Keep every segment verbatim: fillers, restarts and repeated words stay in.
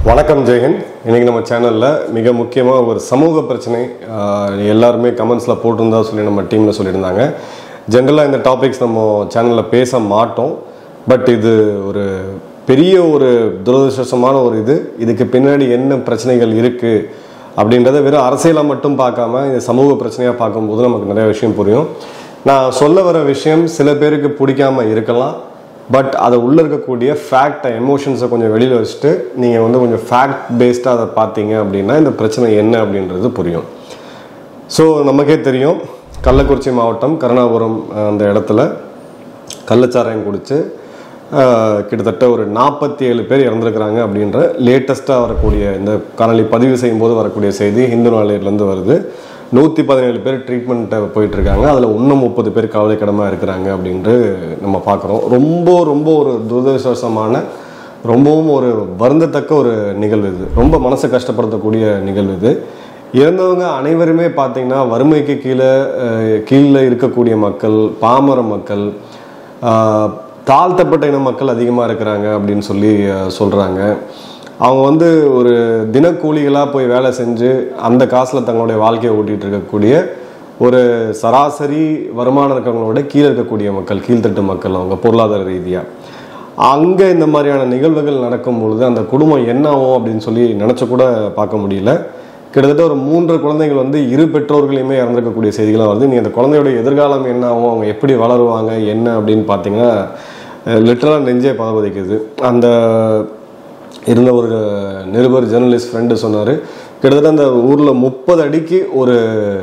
வணக்கம் ஜெயஹிந்த். இன்றைக்கி நம்ம சேனலில் மிக முக்கியமாக ஒரு சமூக பிரச்சனை எல்லாருமே கமெண்ட்ஸில் போட்டிருந்தா சொல்லி நம்ம டீமில் சொல்லியிருந்தாங்க. ஜென்ரலாக இந்த டாபிக்ஸ் நம்ம சேனலில் பேச மாட்டோம். பட் இது ஒரு பெரிய ஒரு துரதிருஷ்டமான ஒரு இது இதுக்கு பின்னாடி என்ன பிரச்சனைகள் இருக்குது அப்படின்றத வெறும் அரசியலாக மட்டும் பார்க்காம இந்த சமூக பிரச்சனையாக பார்க்கும்போது நமக்கு நிறைய விஷயம் புரியும். நான் சொல்ல வர விஷயம் சில பேருக்கு பிடிக்காமல் இருக்கலாம். பட் அதை உள்ளே இருக்கக்கூடிய ஃபேக்டை எமோஷன்ஸை கொஞ்சம் வெளியில் வச்சுட்டு நீங்கள் வந்து கொஞ்சம் ஃபேக்ட் பேஸ்டாக அதை பார்த்தீங்க அப்படின்னா இந்த பிரச்சனை என்ன அப்படின்றது புரியும். ஸோ நமக்கே தெரியும், கள்ளக்குறிச்சி மாவட்டம் கருணாபுரம் அந்த இடத்துல கள்ளச்சாராயம் குடித்து கிட்டத்தட்ட ஒரு நாற்பத்தி ஏழு பேர் இறந்துருக்கிறாங்க அப்படின்ற லேட்டஸ்ட்டாக வரக்கூடிய இந்த காணொலி பதிவு செய்யும் போது வரக்கூடிய செய்தி ஹிந்து நாளேர்லேருந்து வருது. நூற்றி பதினேழு பேர் ட்ரீட்மெண்ட்டை போயிட்டுருக்காங்க. அதில் இன்னும் முப்பது பேர் கவலைக்கிடமாக இருக்கிறாங்க அப்படின்ட்டு நம்ம பார்க்குறோம். ரொம்ப ரொம்ப ஒரு துரதிருஷ்டமான ரொம்பவும் ஒரு வருந்தத்தக்க ஒரு நிகழ்வு இது. ரொம்ப மனசை கஷ்டப்படுத்தக்கூடிய நிகழ்வு இது. இறந்தவங்க அனைவருமே பார்த்திங்கன்னா வறுமைக்கு கீழே கீழே இருக்கக்கூடிய மக்கள், பாமர மக்கள், தாழ்த்தப்பட்ட இன மக்கள் அதிகமாக இருக்கிறாங்க அப்படின்னு சொல்லி சொல்கிறாங்க. அவங்க வந்து ஒரு தினக்கூலிகளாக போய் வேலை செஞ்சு அந்த காசில் தங்களுடைய வாழ்க்கையை ஓட்டிகிட்டு இருக்கக்கூடிய ஒரு சராசரி வருமானம் இருக்கிறவங்களோட கீழே இருக்கக்கூடிய மக்கள், கீழ்த்தட்டு மக்கள், அவங்க பொருளாதார ரீதியாக அங்கே இந்த மாதிரியான நிகழ்வுகள் நடக்கும் பொழுது அந்த குடும்பம் என்ன ஆகும் அப்படின்னு சொல்லி நினச்ச கூட பார்க்க முடியல. கிட்டத்தட்ட ஒரு மூன்று குழந்தைகள் வந்து இரு பெற்றோர்களையுமே இறந்துருக்கக்கூடிய செய்திகளாக வருது. நீ அந்த குழந்தையோட எதிர்காலம் என்ன ஆகும், அவங்க எப்படி வளருவாங்க என்ன அப்படின்னு பார்த்தீங்கன்னா லிட்டரலாக நெஞ்சே பதவதிக்குது. அந்த இருந்த ஒரு நிருபர் ஜேர்னலிஸ்ட் ஃப்ரெண்டு சொன்னார், கிட்டத்தட்ட அந்த ஊரில் முப்பது அடிக்கு ஒரு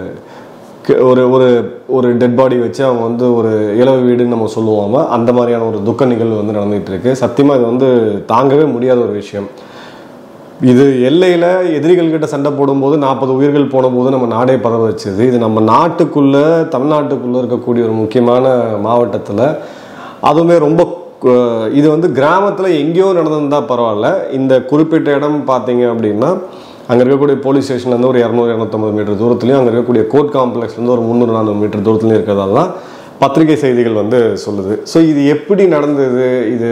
ஒரு ஒரு ஒரு டெட் பாடி வச்சு அவங்க வந்து ஒரு இலவு வீடுன்னு நம்ம சொல்லுவோம். அந்த மாதிரியான ஒரு துக்க நிகழ்வு வந்து நடந்துகிட்டு இருக்கு. சத்தியமாக இது வந்து தாங்கவே முடியாத ஒரு விஷயம். இது எல்லையில் எதிரிகள்கிட்ட சண்டை போடும்போது நாற்பது உயிர்கள் போன போது நம்ம நாடே பரவ வச்சுது. இது நம்ம நாட்டுக்குள்ளே தமிழ்நாட்டுக்குள்ளே இருக்கக்கூடிய ஒரு முக்கியமான மாவட்டத்தில், அதுவுமே ரொம்ப இது வந்து கிராமத்தில் எங்கேயோ நடந்திருந்தால் பரவாயில்ல. இந்த குறிப்பிட்ட இடம் பார்த்தீங்க அப்படின்னா அங்கே இருக்கக்கூடிய போலீஸ் ஸ்டேஷன்லேருந்து ஒரு இரநூறு இரநூத்தம்பது மீட்டர் தூரத்துலையும், அங்கே இருக்கக்கூடிய கோர்ட் காம்ப்ளெக்ஸ்லேருந்து ஒரு முந்நூறு நானூறு மீட்டர் தூரத்துலையும் இருக்கிறதால தான் பத்திரிகை செய்திகள் வந்து சொல்லுது. ஸோ இது எப்படி நடந்தது, இது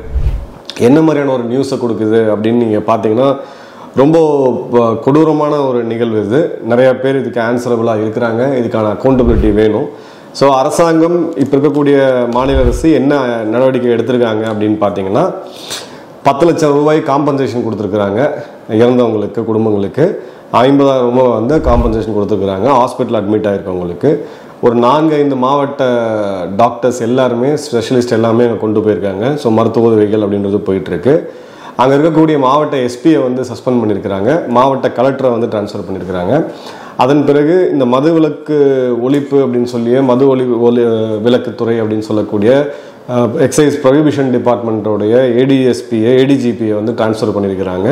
என்ன மாதிரியான ஒரு நியூஸை கொடுக்குது அப்படின்னு நீங்கள் பார்த்தீங்கன்னா ரொம்ப கொடூரமான ஒரு நிகழ்வு இது. நிறையா பேர் இதுக்கு ஆன்சரபிளாக இருக்கிறாங்க. இதுக்கான அக்கௌண்டபிலிட்டி வேணும். ஸோ அரசாங்கம் இப்போ இருக்கக்கூடிய மாநில அரசு என்ன நடவடிக்கை எடுத்திருக்காங்க அப்படின்னு பார்த்தீங்கன்னா பத்து லட்சம் ரூபாய் காம்பன்சேஷன் கொடுத்துருக்குறாங்க இறந்தவங்களுக்கு, குடும்பங்களுக்கு ஐம்பதாயிரம் ரூபாய் வந்து காம்பன்சேஷன் கொடுத்துருக்குறாங்க. ஹாஸ்பிட்டல் அட்மிட் ஆகிருக்கவங்களுக்கு ஒரு நான்கு ஐந்து மாவட்ட டாக்டர்ஸ் எல்லாருமே, ஸ்பெஷலிஸ்ட் எல்லாமே அங்கே கொண்டு போயிருக்காங்க. ஸோ மருத்துவ உதவிகள் அப்படின்றது போயிட்டுருக்கு. அங்கே இருக்கக்கூடிய மாவட்ட எஸ்பியை வந்து சஸ்பெண்ட் பண்ணியிருக்கிறாங்க. மாவட்ட கலெக்டரை வந்து டிரான்ஸ்ஃபர் பண்ணியிருக்கிறாங்க. அதன் பிறகு இந்த மது விலக்கு ஒழிப்பு அப்படின்னு சொல்லியே மது ஒளி ஒலி விலக்குத்துறை அப்படின்னு சொல்லக்கூடிய எக்ஸைஸ் ப்ரொஹிபிஷன் டிபார்ட்மெண்ட்டோடைய ஏடிஎஸ்பியை ஏடிஜிபியை வந்து டிரான்ஸ்ஃபர் பண்ணியிருக்கிறாங்க.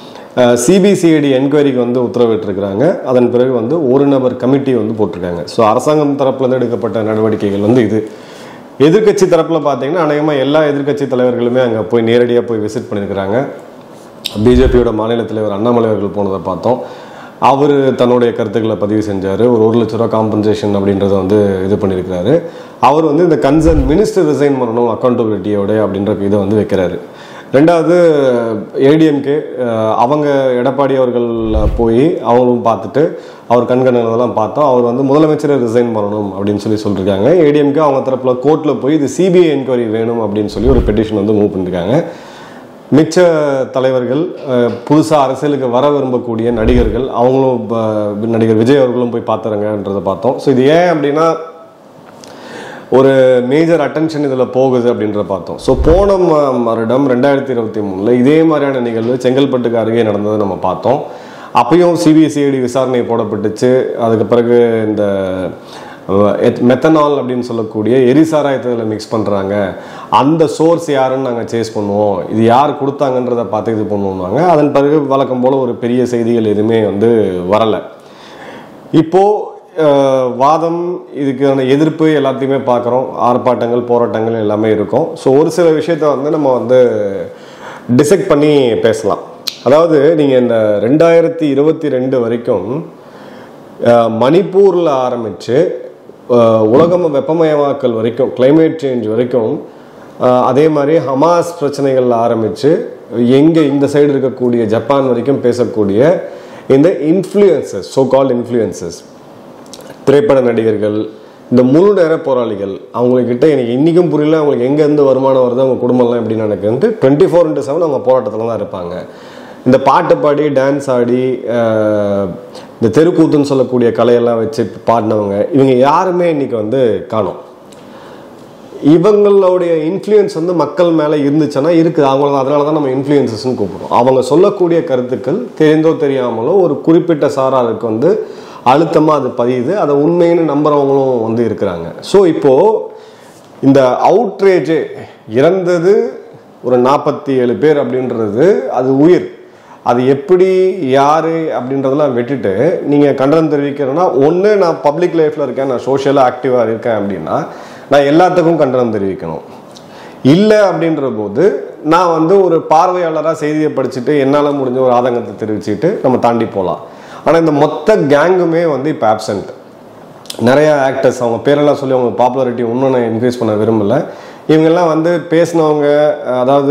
சிபிசிஐடி என்கொயரிக்கு வந்து உத்தரவிட்டிருக்கிறாங்க. அதன் பிறகு வந்து ஒரு நபர் கமிட்டி வந்து போட்டிருக்காங்க. ஸோ அரசாங்கம் தரப்புலேருந்து எடுக்கப்பட்ட நடவடிக்கைகள் வந்து இது. எதிர்கட்சி தரப்பில் பார்த்தீங்கன்னா அநேகமாக எல்லா எதிர்கட்சி தலைவர்களுமே அங்கே போய் நேரடியாக போய் விசிட் பண்ணியிருக்கிறாங்க. பிஜேபியோட மாநில தலைவர் அண்ணாமலை அவர்கள் போனதை பார்த்தோம். அவர் தன்னுடைய கருத்துக்களை பதிவு செஞ்சார். ஒரு ஒரு லட்ச ரூபா காம்பன்சேஷன் அப்படின்றத வந்து இது பண்ணியிருக்கிறாரு. அவர் வந்து இந்த கன்சர்ன் மினிஸ்டர் ரிசைன் பண்ணணும் அக்கௌண்டபிலிட்டியோட அப்படின்ற இதை வந்து வைக்கிறாரு. ரெண்டாவது ஏடிஎம்கே அவங்க எடப்பாடி அவர்கள் போய் அவங்களும் பார்த்துட்டு அவர் கண்கணதெல்லாம் பார்த்தோம். அவர் வந்து முதலமைச்சரை ரிசைன் பண்ணணும் அப்படின்னு சொல்லி சொல்லியிருக்காங்க. ஏடிஎம்கே அவங்க தரப்பில் கோர்ட்டில் போய் இது சிபிஐ என்கொயரி வேணும் அப்படின்னு சொல்லி ஒரு பெட்டிஷன் வந்து மூவ் பண்ணியிருக்காங்க. மிச்ச தலைவர்கள், புதுசாக அரசியலுக்கு வர விரும்பக்கூடிய நடிகர்கள், அவங்களும் நடிகர் விஜய் அவர்களும் போய் பார்த்துறங்கன்றதை பார்த்தோம். ஸோ இது ஏன் அப்படின்னா ஒரு மேஜர் அட்டென்ஷன் இதில் போகுது அப்படின்றத பார்த்தோம். ஸோ போன வருடம் ரெண்டாயிரத்தி இருபத்தி மூணில் இதே மாதிரியான நிகழ்வு செங்கல்பட்டுக்கு அருகே நடந்ததை நம்ம பார்த்தோம். அப்பயும் சிபிசிஐடி விசாரணை போடப்பட்டுச்சு. அதுக்கு பிறகு இந்த மெத்தனால் அப்படின்னு சொல்லக்கூடிய எரிசாராயத்தில் மிக்ஸ் பண்ணுறாங்க, அந்த சோர்ஸ் யாருன்னு நாங்கள் சேஸ் பண்ணுவோம், இது யார் கொடுத்தாங்கன்றதை பார்த்து இது பண்ணுவாங்க. அதன் பிறகு வழக்கம் போல் ஒரு பெரிய செய்திகள் எதுவுமே வந்து வரலை. இப்போது வாதம், இதுக்கான எதிர்ப்பு எல்லாத்தையுமே பார்க்குறோம். ஆர்ப்பாட்டங்கள், போராட்டங்கள் எல்லாமே இருக்கும். ஸோ ஒரு சில விஷயத்த வந்து நம்ம வந்து டிசைட் பண்ணி பேசலாம். அதாவது நீங்கள் இந்த ரெண்டாயிரத்தி இருபத்தி ரெண்டு வரைக்கும் மணிப்பூரில் ஆரம்பித்து உலகம் வெப்பமயமாக்கல் வரைக்கும், கிளைமேட் சேஞ்ச் வரைக்கும் அதே மாதிரி ஹமாஸ் பிரச்சனைகள் ஆரம்பித்து எங்கே இந்த சைடு இருக்கக்கூடிய ஜப்பான் வரைக்கும் பேசக்கூடிய இந்த இன்ஃப்ளூயன்சஸ், சோ கால்ட் இன்ஃப்ளூயன்சஸ், திரைப்பட நடிகர்கள், இந்த முழு நேர போராளிகள், அவங்கக்கிட்ட எனக்கு இன்றைக்கும் புரியல அவங்களுக்கு எங்கேருந்து வருமானம் வருது, அவங்க குடும்பம்லாம் எப்படி நடக்குதுன்ட்டு டுவெண்ட்டி ஃபோர் இன்ட்டு செவன் அவங்க போராட்டத்தில் தான் இருப்பாங்க. இந்த பாட்டு பாடி டான்ஸ் ஆடி இந்த தெருக்கூத்துன்னு சொல்லக்கூடிய கலையெல்லாம் வச்சு பாடினவங்க இவங்க யாருமே இன்றைக்கி வந்து காணோம். இவங்களுடைய இன்ஃப்ளூயன்ஸ் வந்து மக்கள் மேலே இருந்துச்சுன்னா இருக்குது, அவங்கள அதனால தான் நம்ம இன்ஃப்ளூயன்சஸ்ன்னு கூப்பிடுறோம். அவங்க சொல்லக்கூடிய கருத்துக்கள் தெரிந்தோ தெரியாமலோ ஒரு குறிப்பிட்ட சாராருக்கு வந்து அழுத்தமாக அது பதியுது, அதை உண்மைன்னு நம்புறவங்களும் வந்து இருக்கிறாங்க. ஸோ இப்போது இந்த அவுட்ரேஜே இறந்தது ஒரு நாற்பத்தி ஏழு பேர் அப்படின்றது அது உயிர், அது எப்படி யார் அப்படின்றதெல்லாம் விட்டுட்டு நீங்கள் கண்டனம் தெரிவிக்கிறேன்னா, ஒன்று நான் பப்ளிக் லைஃப்பில் இருக்கேன், நான் சோஷியலாக ஆக்டிவாக இருக்கேன் அப்படின்னா நான் எல்லாத்துக்கும் கண்டனம் தெரிவிக்கணும். இல்லை அப்படின்ற போது நான் வந்து ஒரு பார்வையாளராக செய்தியை படிச்சுட்டு என்னால் முடிஞ்ச ஒரு ஆதங்கத்தை தெரிவிச்சுட்டு நம்ம தாண்டி போகலாம். ஆனால் இந்த மொத்த கேங்குமே வந்து இப்போ ஆப்சண்ட். நிறையா ஆக்டர்ஸ், அவங்க பேரெல்லாம் சொல்லி அவங்க பாப்புலாரிட்டி இன்னும் நான் இன்க்ரீஸ் பண்ண விரும்பலை. இவங்கெல்லாம் வந்து பேசினவங்க, அதாவது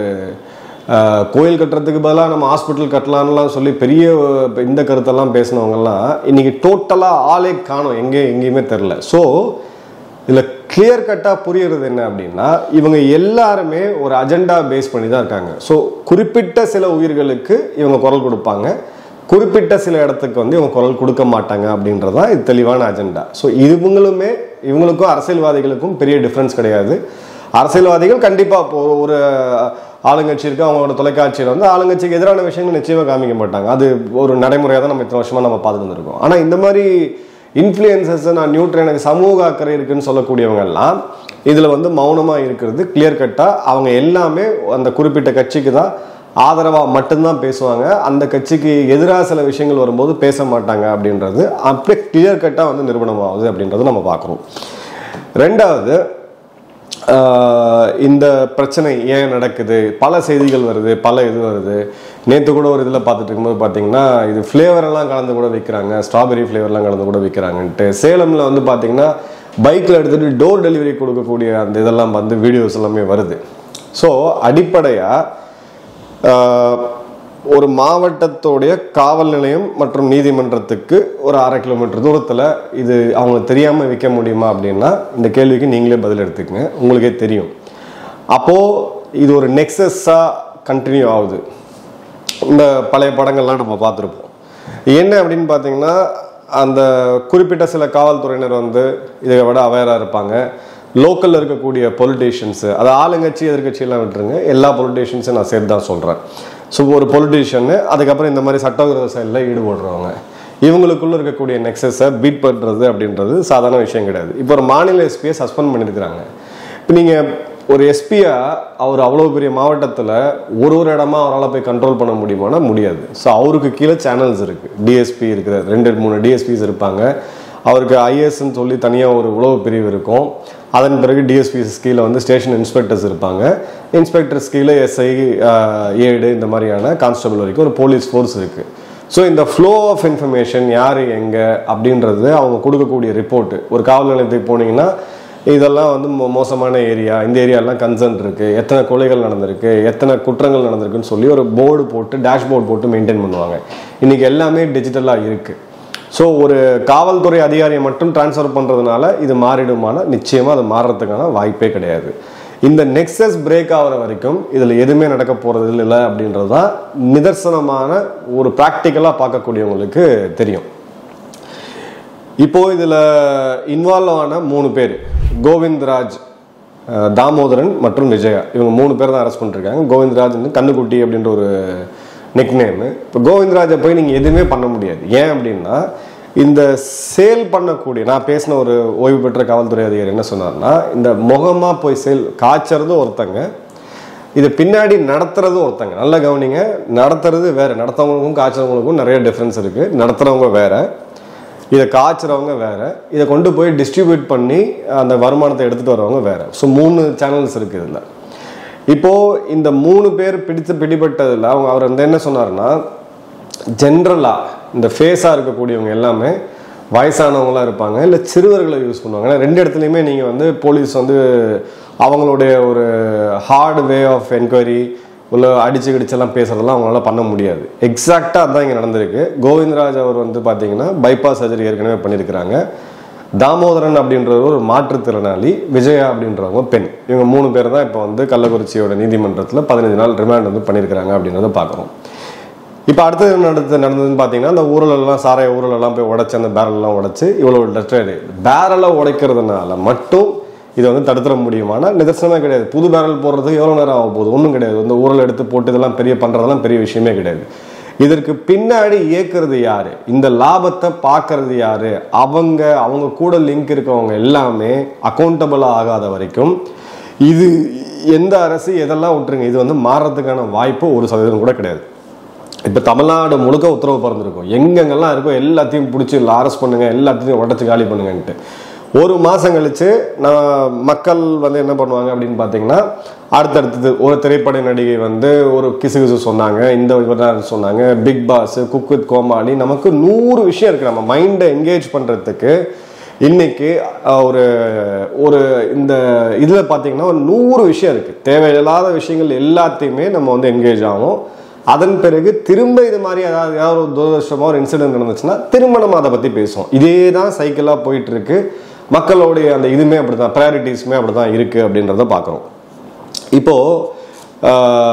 கோயில் கட்டுறதுக்கு பதிலாக நம்ம ஹாஸ்பிட்டல் கட்டலான்லாம் சொல்லி பெரிய இந்த கருத்தெல்லாம் பேசினவங்கெல்லாம் இன்றைக்கி டோட்டலாக ஆளே காணும், எங்கே எங்கேயுமே தெரில. ஸோ இதில் கிளியர் கட்டாக புரியுறது என்ன அப்படின்னா, இவங்க எல்லாருமே ஒரு அஜெண்டா பேஸ் பண்ணி தான் இருக்காங்க. ஸோ குறிப்பிட்ட சில உயிர்களுக்கு இவங்க குரல் கொடுப்பாங்க, குறிப்பிட்ட சில இடத்துக்கு வந்து இவங்க குரல் கொடுக்க மாட்டாங்க அப்படின்றதான் இது தெளிவான அஜெண்டா. ஸோ இவங்களுமே இவங்களுக்கும் அரசியல்வாதிகளுக்கும் பெரிய டிஃப்ரென்ஸ் கிடையாது. அரசியல்வாதிகள் கண்டிப்பாக ஒரு ஆளுங்கட்சி இருக்குது, அவங்களோட தொலைக்காட்சியில் வந்து ஆளுங்கட்சிக்கு எதிரான விஷயங்கள் நிச்சயமாக காமிக்க மாட்டாங்க. அது ஒரு நடைமுறையாக தான் நம்ம இத்தனை வருஷமாக நம்ம பார்த்துட்டு வந்துருக்கோம். ஆனால் இந்த மாதிரி இன்ஃப்ளூயன்சஸ், நான் நியூட்ரல், எனக்கு சமூக அக்கறை இருக்குன்னு சொல்லக்கூடியவங்கெல்லாம் இதில் வந்து மௌனமாக இருக்கிறது கிளியர் கட்டாக. அவங்க எல்லாமே அந்த குறிப்பிட்ட கட்சிக்கு தான் ஆதரவாக மட்டும்தான் பேசுவாங்க, அந்த கட்சிக்கு எதிராக சில விஷயங்கள் வரும்போது பேச மாட்டாங்க அப்படின்றது அப்படியே கிளியர் கட்டாக வந்து நிரூபணமாகுது அப்படின்றது நம்ம பார்க்குறோம். ரெண்டாவது, இந்த பிரச்சனை ஏன் நடக்குது, பல செய்திகள் வருது, பல இது வருது. நேற்று கூட ஒரு இதில் பார்த்துட்டு இருக்கும்போது பார்த்தீங்கன்னா இது ஃப்ளேவரெல்லாம் கலந்து கூட விற்கிறாங்க, ஸ்ட்ராபெரி ஃப்ளேவர்லாம் கலந்து கூட விற்கிறாங்கன்ட்டு. சேலமில் வந்து பார்த்தீங்கன்னா பைக்கில் எடுத்துகிட்டு டோர் டெலிவரி கொடுக்கக்கூடிய அந்த இதெல்லாம் வந்து வீடியோஸ் எல்லாமே வருது. ஸோ அடிப்படையாக ஒரு மாவட்டத்தோடைய காவல் நிலையம் மற்றும் நீதிமன்றத்துக்கு ஒரு அரை கிலோமீட்டர் தூரத்தில் இது அவங்களுக்கு தெரியாமல் விற்க முடியுமா அப்படின்னா இந்த கேள்விக்கு நீங்களே பதில் எடுத்துக்கங்க, உங்களுக்கே தெரியும். அப்போது இது ஒரு நெக்ஸஸாக கண்டினியூ ஆகுது. இந்த பழைய படங்கள்லாம் நம்ம பார்த்துருப்போம். என்ன அப்படின்னு பார்த்தீங்கன்னா, அந்த குறிப்பிட்ட சில காவல்துறையினர் வந்து இதை விட அவேராக இருப்பாங்க. லோக்கலில் இருக்கக்கூடிய பொலிட்டீஷியன்ஸு, அது ஆளுங்கட்சி எதிர்கட்சியெல்லாம் விட்டுருங்க, எல்லா பொலிட்டீஷியன்ஸும் நான் சேர்த்து தான் சொல்கிறேன். ஸோ ஒரு பொலிட்டீஷியனு, அதுக்கப்புறம் இந்த மாதிரி சட்டவிரோத செயலில் ஈடுபடுறவங்க, இவங்களுக்குள்ளே இருக்கக்கூடிய நெக்ஸஸை பீட் பண்ணுறது அப்படின்றது சாதாரண விஷயம் கிடையாது. இப்போ ஒரு மாநில எஸ்பியை சஸ்பெண்ட் பண்ணியிருக்கிறாங்க. இப்போ நீங்கள் ஒரு எஸ்பியா அவர் அவ்வளோ பெரிய மாவட்டத்தில் ஒரு ஒரு இடமா அவரால் போய் கண்ட்ரோல் பண்ண முடியுமானா முடியாது. ஸோ அவருக்கு கீழே சேனல்ஸ் இருக்குது, டிஎஸ்பி இருக்கிற ரெண்டு மூணு டிஎஸ்பிஸ் இருப்பாங்க. அவருக்கு ஐஏஎஸ்ன்னு சொல்லி தனியாக ஒரு உளவு பிரிவு இருக்கும். அதன் பிறகு டிஎஸ்பிஸ் கீழே வந்து ஸ்டேஷன் இன்ஸ்பெக்டர்ஸ் இருப்பாங்க. இன்ஸ்பெக்டர்ஸ் கீழே எஸ்ஐ, ஏடு, இந்த மாதிரியான கான்ஸ்டபிள் வரைக்கும் ஒரு போலீஸ் ஃபோர்ஸ் இருக்குது. ஸோ இந்த ஃப்ளோ ஆஃப் இன்ஃபர்மேஷன் யார் எங்கே அப்படின்றது அவங்க கொடுக்கக்கூடிய ரிப்போர்ட்டு. ஒரு காவல் நிலையத்துக்கு போனீங்கன்னா இதெல்லாம் வந்து மோ மோசமான ஏரியா, இந்த ஏரியாலாம் கன்சர்ன் இருக்குது, எத்தனை கொலைகள் நடந்திருக்கு, எத்தனை குற்றங்கள் நடந்திருக்குன்னு சொல்லி ஒரு போர்டு போட்டு டேஷ்போர்டு போட்டு மெயின்டைன் பண்ணுவாங்க. இன்றைக்கி எல்லாமே டிஜிட்டலாக இருக்குது. ஸோ ஒரு காவல்துறை அதிகாரியை மட்டும் டிரான்ஸ்ஃபர் பண்ணுறதுனால இது மாறிடுமான, நிச்சயமாக அது மாறுறதுக்கான வாய்ப்பே கிடையாது. இந்த நெக்ஸஸ் பிரேக் ஆகிற வரைக்கும் இதில் எதுவுமே நடக்க போகிறது இல்லை அப்படின்றது தான் நிதர்சனமான ஒரு ப்ராக்டிக்கலாக பார்க்கக்கூடியவங்களுக்கு தெரியும். இப்போது இதில் இன்வால்வ் ஆன மூணு பேர், கோவிந்த்ராஜ், தாமோதரன் மற்றும் விஜயா, இவங்க மூணு பேர் தான் அரெஸ்ட் பண்ணிருக்காங்க. கோவிந்த்ராஜ் வந்து கண்ணுக்குட்டி அப்படின்ற ஒரு நிக் நேமு. இப்போ கோவிந்த்ராஜை போய் நீங்கள் எதுவுமே பண்ண முடியாது. ஏன் அப்படின்னா, இந்த சேல் பண்ணக்கூடிய, நான் பேசின ஒரு ஓய்வு பெற்ற காவல்துறை அதிகாரி என்ன சொன்னார்னா, இந்த முகமாக போய் சேல் காய்ச்சறது ஒருத்தங்க, இது பின்னாடி நடத்துறது ஒருத்தங்க. நல்லா கவனிங்க, நடத்துறது வேறு, நடத்தவங்களுக்கும் காய்ச்சறவங்களுக்கும் நிறைய டிஃப்ரென்ஸ் இருக்குது. நடத்துகிறவங்க வேறு, இதை காய்ச்சறவங்க வேறு, இதை கொண்டு போய் டிஸ்ட்ரிபியூட் பண்ணி அந்த வருமானத்தை எடுத்துகிட்டு வரவங்க வேறு. ஸோ மூணு சேனல்ஸ் இருக்குது இதில். இப்போது இந்த மூணு பேர் பிடித்து பிடிபட்டதில் அவங்க அவர் வந்து என்ன சொன்னார்னா, ஜென்ரலாக இந்த ஃபேஸாக இருக்கக்கூடியவங்க எல்லாமே வயசானவங்களாம் இருப்பாங்க, இல்லை சிறுவர்களை யூஸ் பண்ணுவாங்க. ஏன்னா ரெண்டு இடத்துலையுமே நீங்கள் வந்து போலீஸ் வந்து அவங்களுடைய ஒரு ஹார்டு வே ஆஃப் என்கொயரி உள்ள அடிச்சு கிடிச்செல்லாம் பேசுறதெல்லாம் அவங்களால பண்ண முடியாது. எக்ஸாக்டாக அதுதான் இங்கே நடந்திருக்கு. கோவிந்தராஜ் அவர் வந்து பார்த்தீங்கன்னா பைபாஸ் சர்ஜரி ஏற்கனவே பண்ணியிருக்கிறாங்க. தாமோதரன் அப்படின்றவர் ஒரு மாற்றுத்திறனாளி, விஜயா அப்படின்றவங்க பெண். இவங்க மூணு பேர் தான் இப்போ வந்து கள்ளக்குறிச்சியோட நீதிமன்றத்தில் பதினஞ்சு நாள் ரிமாண்ட் வந்து பண்ணியிருக்கிறாங்க அப்படின்றத பார்க்குறோம். இப்போ அடுத்தது நடந்து நடந்ததுன்னு பார்த்தீங்கன்னா அந்த ஊரலெல்லாம் சாராய ஊரலெல்லாம் போய் உடைச்சி அந்த பேரலெல்லாம் உடைச்சி இவ்வளோ டெஸ்ட்ரேடு பேரலை உடைக்கிறதுனால மட்டும் இதை வந்து தடுத்துட முடியுமானா நிதர்சனமே கிடையாது. புது பேரல் போடுறதுக்கு எவ்வளோ நேரம் ஆக போகுது? ஒன்றும் கிடையாது. இந்த ஊரல் எடுத்து போட்டு இதெல்லாம் பெரிய பண்ணுறதெல்லாம் பெரிய விஷயமே கிடையாது. இதற்கு பின்னாடி இயக்குறது யாரு, இந்த லாபத்தை பார்க்கறது யாரு, அவங்க அவங்க கூட லிங்க் இருக்கவங்க எல்லாமே அக்கௌண்டபிளாக ஆகாத வரைக்கும் இது எந்த அரசு எதெல்லாம் விட்டுருங்க, இது வந்து மாறுறதுக்கான வாய்ப்பு ஒரு சதவீதம் கூட கிடையாது. இப்போ தமிழ்நாடு முழுக்க உத்தரவு பிறந்திருக்கும், எங்கெங்கெல்லாம் இருக்கோ எல்லாத்தையும் பிடிச்சி இல்லை அரெஸ்ட் பண்ணுங்க, எல்லாத்தையும் உடச்சி காலி பண்ணுங்கன்ட்டு. ஒரு மாதம் கழிச்சு நான் மக்கள் வந்து என்ன பண்ணுவாங்க அப்படின்னு பார்த்தீங்கன்னா, அடுத்தடுத்தது ஒரு திரைப்பட நடிகை வந்து ஒரு கிசு கிசு சொன்னாங்க, இந்த சொன்னாங்க, big boss, cook with Comali, நமக்கு நூறு விஷயம் இருக்குது நம்ம மைண்டை என்கேஜ் பண்ணுறதுக்கு. இன்னைக்கு ஒரு ஒரு இந்த இதில் பார்த்தீங்கன்னா ஒரு நூறு விஷயம் இருக்குது. தேவையில்லாத விஷயங்கள் எல்லாத்தையுமே நம்ம வந்து என்கேஜ் ஆகும். அதன் பிறகு திரும்ப இது மாதிரி ஏதாவது ஏதாவது ஒரு துரதிருஷ்டமாக ஒரு இன்சிடென்ட் நடந்துச்சுன்னா திரும்ப நம்ம அதை பற்றி பேசுவோம். இதே தான் சைக்கிளாக போயிட்டு இருக்கு. மக்களுடைய அந்த இதுவுமே அப்படி தான், ப்ரையாரிட்டிஸுமே அப்படி தான் இருக்குது அப்படின்றத பார்க்குறோம். இப்போது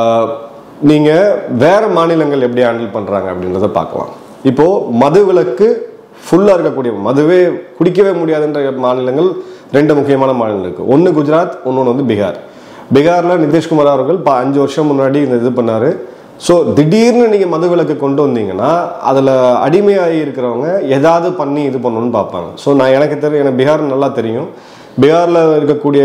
நீங்கள் வேறு மாநிலங்கள் எப்படி ஹேண்டில் பண்ணுறாங்க அப்படின்றத பார்க்கலாம். இப்போது மது விலக்கு ஃபுல்லாக இருக்கக்கூடிய, மதுவே குடிக்கவே முடியாதுன்ற மாநிலங்கள் ரெண்டு முக்கியமான மாநிலம் இருக்குது. ஒன்று குஜராத், இன்னொன்று வந்து பீகார். பீகாரில் நிதிஷ்குமார் அவர்கள் இப்போ அஞ்சு வருஷம் முன்னாடி இந்த இது பண்ணார். ஸோ திடீர்னு நீங்கள் மது விலக்கு கொண்டு வந்தீங்கன்னா அதில் அடிமையாகி இருக்கிறவங்க ஏதாவது பண்ணி இது பண்ணணும்னு பார்ப்பாங்க. ஸோ நான் எனக்கு தெரியும், எனக்கு பீகார் நல்லா தெரியும். பீகாரில் இருக்கக்கூடிய